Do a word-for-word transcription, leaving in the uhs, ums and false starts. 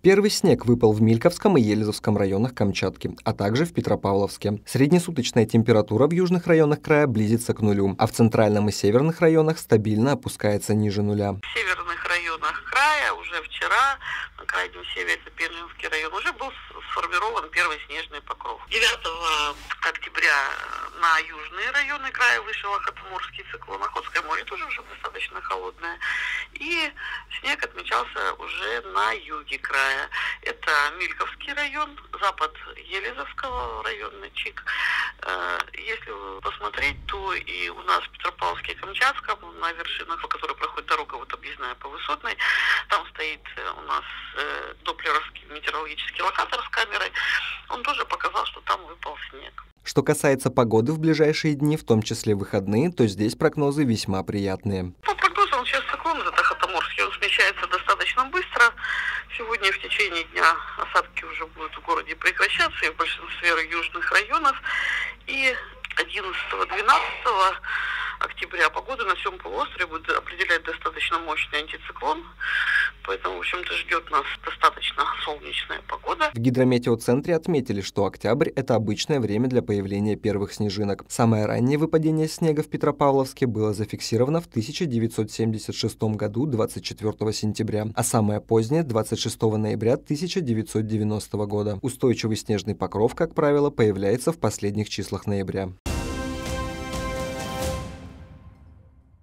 Первый снег выпал в Мильковском и Елизовском районах Камчатки, а также в Петропавловске. Среднесуточная температура в южных районах края близится к нулю, а в центральном и северных районах стабильно опускается ниже нуля. В северных районах края уже вчера, на крайнем севере, это Пензенский район, уже был сформирован первый снежный покров. девятого октября на южные районы края вышел Охотморский циклон. Охотское море тоже уже достаточно холодное. И снег отмечался уже на юге края. Это Мильковский район, запад Елизовского района, Чик. Если посмотреть, то и у нас в Петропавловске и Камчатском, на вершинах, по которой проходит дорога вот объездная по Высотной, там стоит у нас доплеровский метеорологический локатор с камерой. Он тоже показал, что там выпал снег. Что касается погоды в ближайшие дни, в том числе выходные, то здесь прогнозы весьма приятные. По прогнозам, сейчас циклон этот Охотоморский, он смещается достаточно быстро. Сегодня в течение дня осадки уже будут в городе прекращаться и в большинстве южных районов. И одиннадцатого-двенадцатого октября погоду на всем полуострове будет определять достаточно мощный антициклон. Поэтому, в общем-то, ждет нас достаточно солнечная погода. В гидрометеоцентре отметили, что октябрь – это обычное время для появления первых снежинок. Самое раннее выпадение снега в Петропавловске было зафиксировано в тысяча девятьсот семьдесят шестом году двадцать четвёртого сентября, а самое позднее – двадцать шестого ноября тысяча девятьсот девяностого года. Устойчивый снежный покров, как правило, появляется в последних числах ноября.